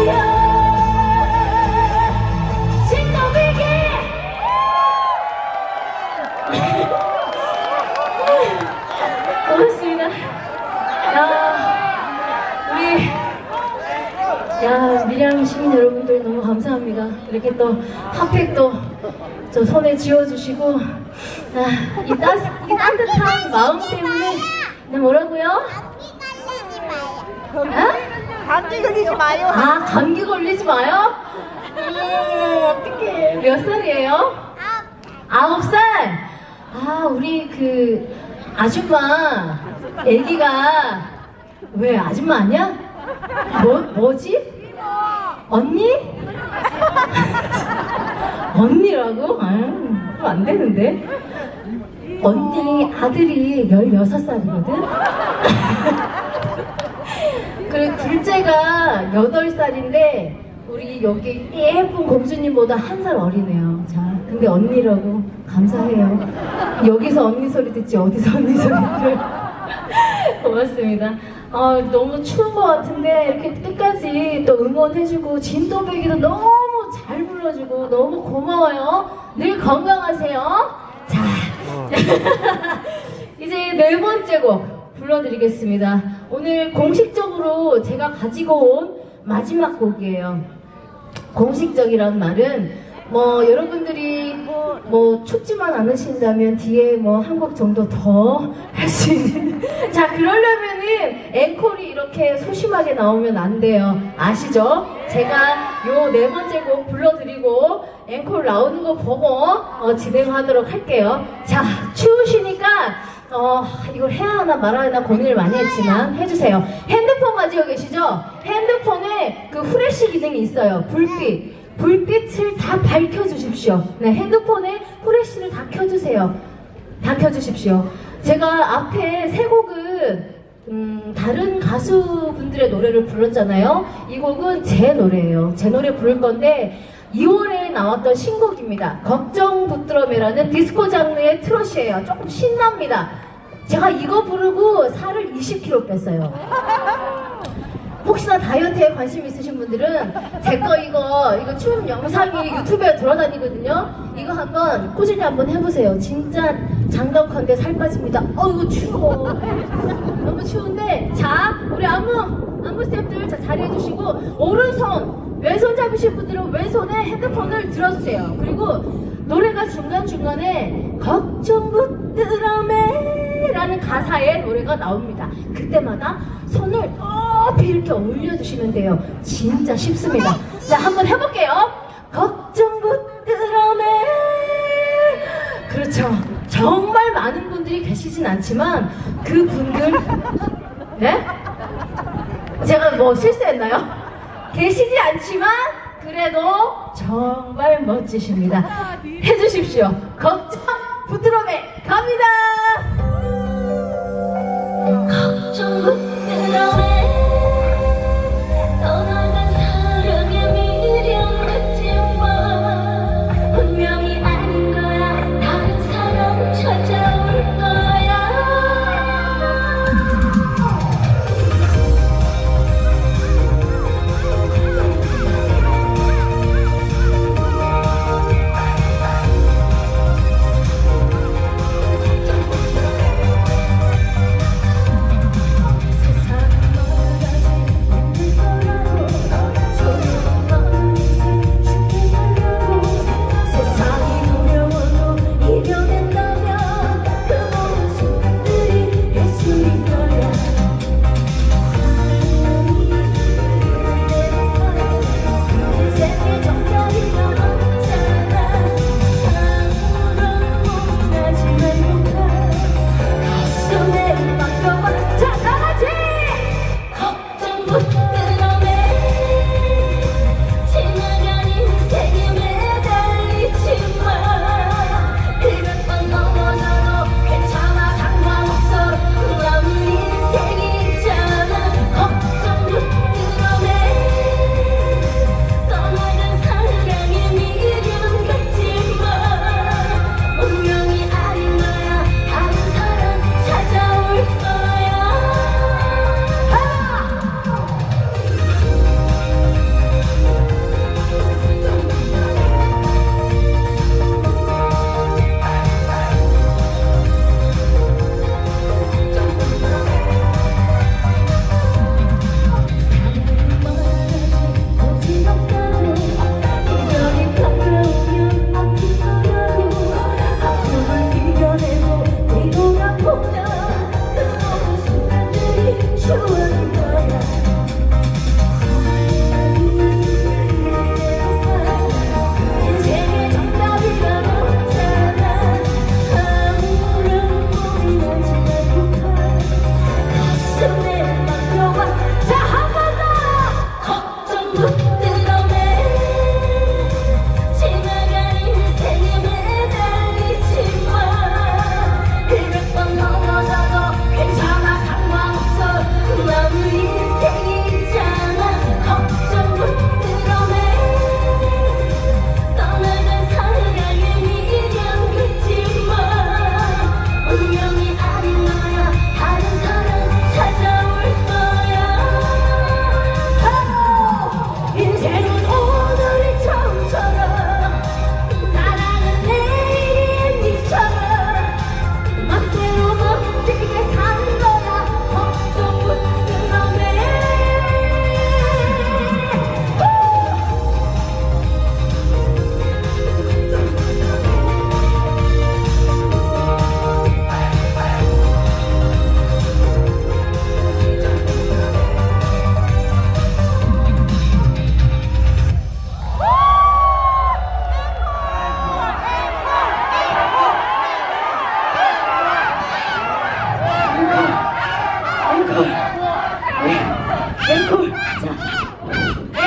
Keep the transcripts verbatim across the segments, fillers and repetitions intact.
고맙습니다. 야, 우리 야 밀양 시민 여러분들 너무 감사합니다. 이렇게 또 핫팩도 저 손에 쥐어주시고 아, 이, 따, 이 따뜻한 마음 때문에 네, 뭐라고요? 감기 걸리지 마요. 아, 감기 걸리지 마요? 음, 어떡해. 몇 살이에요? 아홉 살? 아, 우리 그 아줌마 애기가 왜 아줌마 아니야? 뭐, 뭐지? 언니? 언니라고? 아, 안 되는데. 언니 아들이 열여섯 살이거든? 그리고 둘째가 여덟 살인데 우리 여기 예쁜 공주님보다 한 살 어리네요. 자, 근데 언니라고 감사해요. 여기서 언니 소리 듣지 어디서 언니 소리를. 고맙습니다. 아, 너무 추운 것 같은데 이렇게 끝까지 또 응원해주고 진또배기도 너무 잘 불러주고 너무 고마워요. 늘 건강하세요. 자, 이제 네 번째 곡 불러드리겠습니다. 오늘 공식적으로 제가 가지고 온 마지막 곡이에요. 공식적이란 말은 뭐 여러분들이 뭐 춥지만 않으신다면 뒤에 뭐 한 곡 정도 더 할 수 있는 자, 그러려면은 앵콜이 이렇게 소심하게 나오면 안 돼요. 아시죠? 제가 요 네 번째 곡 불러드리고 앵콜 나오는 거 보고 어, 진행하도록 할게요. 자, 추우시니까 어, 이걸 해야 하나 말아야 하나 고민을 많이 했지만 해주세요. 핸드폰 가지고 계시죠? 핸드폰에 그 후레쉬 기능이 있어요. 불빛. 불빛을 다 밝혀주십시오. 네, 핸드폰에 후레쉬를 다 켜주세요. 다 켜주십시오. 제가 앞에 세 곡은 음, 다른 가수분들의 노래를 불렀잖아요. 이 곡은 제 노래예요. 제 노래 부를 건데 이월에 나왔던 신곡입니다. 걱정 붙들어매라는 디스코 장르의 트롯이에요. 조금 신납니다. 제가 이거 부르고 살을 이십 킬로그램 뺐어요. 혹시나 다이어트에 관심 있으신 분들은 제 거 이거 이거 춤 영상이 유튜브에 돌아다니거든요. 이거 한번 꾸준히 한번 해보세요. 진짜 장담컨대 살 빠집니다. 어이구 추워. 너무 추운데 자, 우리 안무 안무 스태프들 자 자리해 주시고 오른손 왼손 잡으신 분들은 왼손에 핸드폰을 들어주세요. 그리고 노래가 중간중간에 걱정 붙들어매 라는 가사의 노래가 나옵니다. 그때마다 손을 높이 이렇게 올려주시면 돼요. 진짜 쉽습니다. 자, 한번 해볼게요. 걱정 붙들어매. 그렇죠. 정말 많은 분들이 계시진 않지만 그 분들 네? 제가 뭐 실수했나요? 계시지 않지만 그래도 정말 멋지십니다. 해주십시오. 걱정 붙들어매 갑니다. 걱정 붙들어매 떠나간 사랑의 미련 갖지 마. 분명히 아닌 거야. 다른 사람 찾아올 거야. 세상은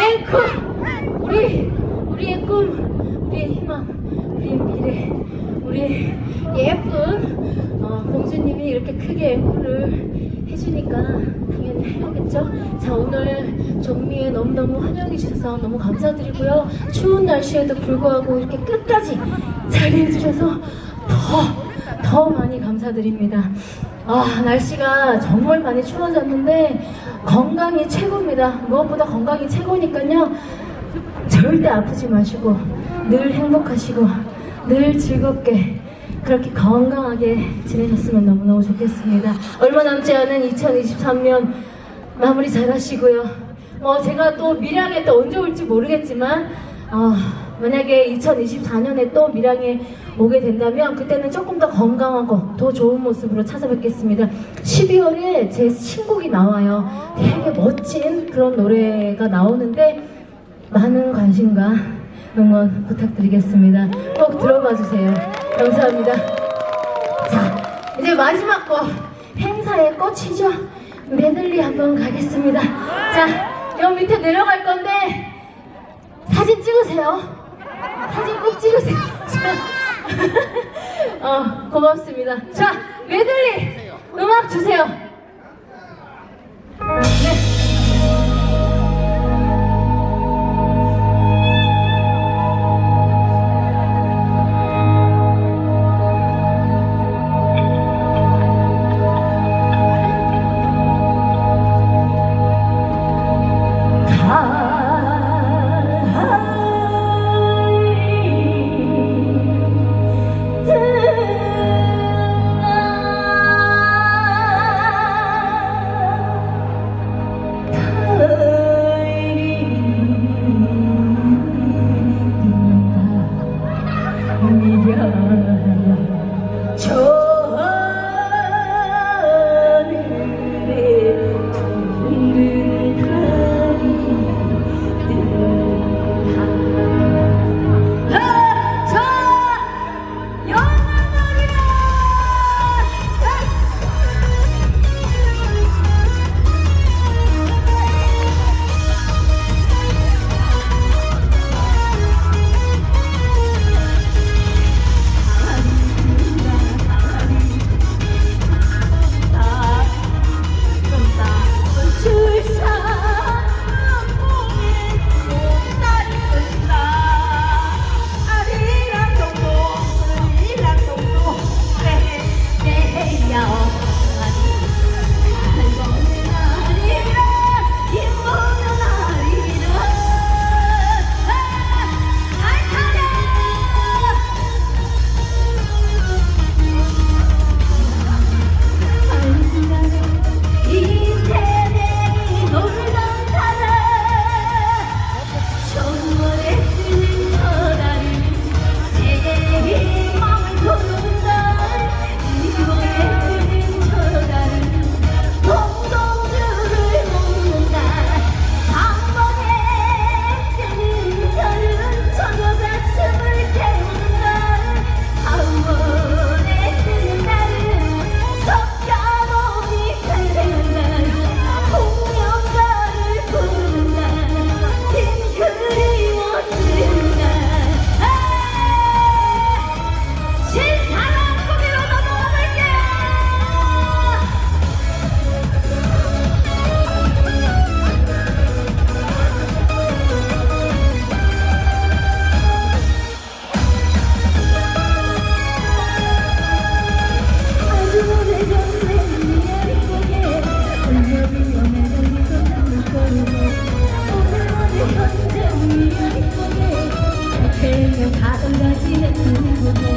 우리의 꿈, 우리 우리의 꿈, 우리의 희망, 우리의 미래, 우리 예쁜 어, 공주님이 이렇게 크게 앵콜을 해주니까 당연히 해야겠죠. 자, 오늘 정미에 너무너무 환영해 주셔서 너무 감사드리고요. 추운 날씨에도 불구하고 이렇게 끝까지 자리해 주셔서 더 더 많이 감사드립니다. 아, 날씨가 정말 많이 추워졌는데 건강이 최고입니다. 무엇보다 건강이 최고니까요. 절대 아프지 마시고 늘 행복하시고 늘 즐겁게 그렇게 건강하게 지내셨으면 너무너무 좋겠습니다. 얼마 남지 않은 이천이십삼 년 마무리 잘 하시고요. 뭐 제가 또 밀양에 또 언제 올지 모르겠지만 어, 만약에 이천이십사 년에 또 밀양에 오게 된다면 그때는 조금 더 건강하고 더 좋은 모습으로 찾아뵙겠습니다. 십이월에 제 신곡이 나와요. 되게 멋진 그런 노래가 나오는데 많은 관심과 응원 부탁드리겠습니다. 꼭 들어봐 주세요. 감사합니다. 자, 이제 마지막 곡, 행사의 꽃이죠. 메들리 한번 가겠습니다. 자, 여 밑에 내려갈 건데 사진 찍으세요. 사진 꼭 찍으세요. 어, 고맙습니다. 자, 메들리 음악 주세요. 네.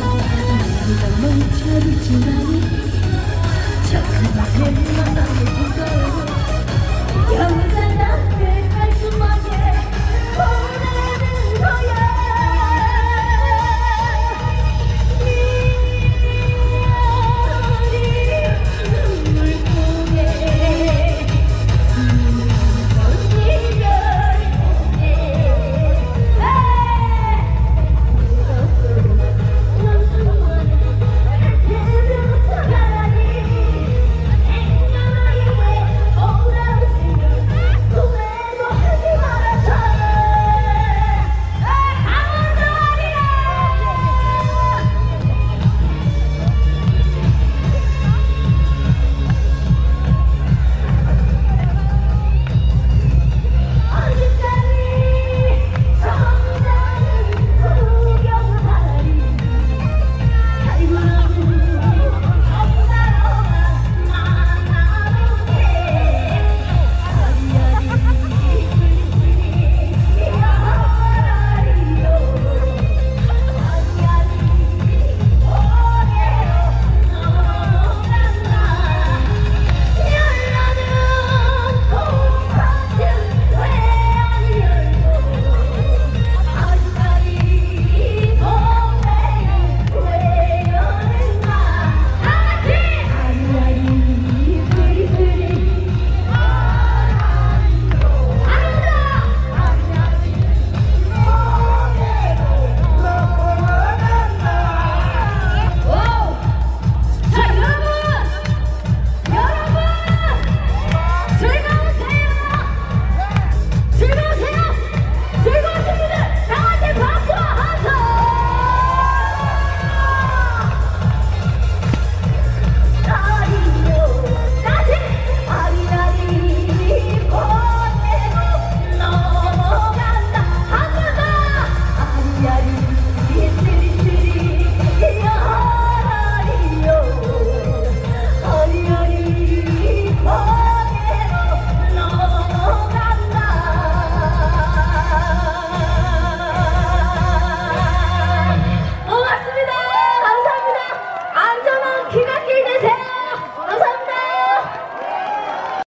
멈춰있지 않아 저 큰 맘을 만나고